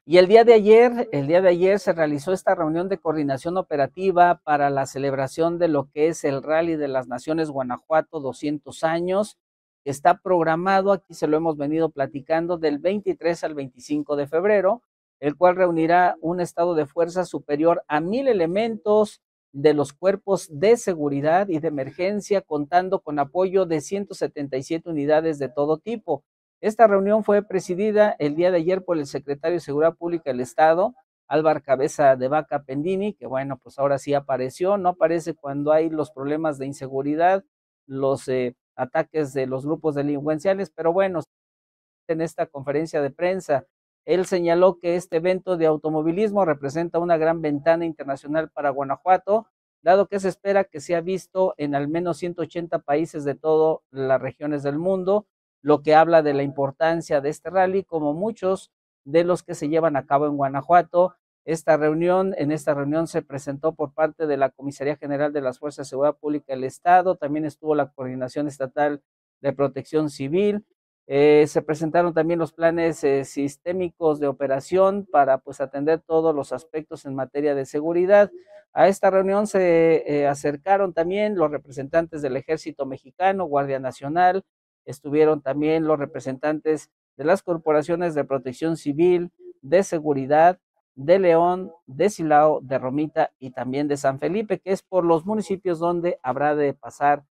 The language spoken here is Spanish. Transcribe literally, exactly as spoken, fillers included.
Y el día de ayer, el día de ayer se realizó esta reunión de coordinación operativa para la celebración de lo que es el Rally de las Naciones Guanajuato doscientos años, que está programado, aquí se lo hemos venido platicando, del veintitrés al veinticinco de febrero, el cual reunirá un estado de fuerza superior a mil elementos de los cuerpos de seguridad y de emergencia, contando con apoyo de ciento setenta y siete unidades de todo tipo. Esta reunión fue presidida el día de ayer por el secretario de Seguridad Pública del Estado, Álvaro Cabeza de Vaca Pendini, que bueno, pues ahora sí apareció, no aparece cuando hay los problemas de inseguridad, los eh, ataques de los grupos delincuenciales, pero bueno, en esta conferencia de prensa, él señaló que este evento de automovilismo representa una gran ventana internacional para Guanajuato, dado que se espera que sea visto en al menos ciento ochenta países de todas las regiones del mundo, lo que habla de la importancia de este rally, como muchos de los que se llevan a cabo en Guanajuato. Esta reunión, en esta reunión se presentó por parte de la Comisaría General de las Fuerzas de Seguridad Pública del Estado, también estuvo la Coordinación Estatal de Protección Civil, eh, se presentaron también los planes eh, sistémicos de operación para pues atender todos los aspectos en materia de seguridad. A esta reunión se eh, acercaron también los representantes del Ejército Mexicano, Guardia Nacional, estuvieron también los representantes de las corporaciones de protección civil, de seguridad, de León, de Silao, de Romita y también de San Felipe, que es por los municipios donde habrá de pasar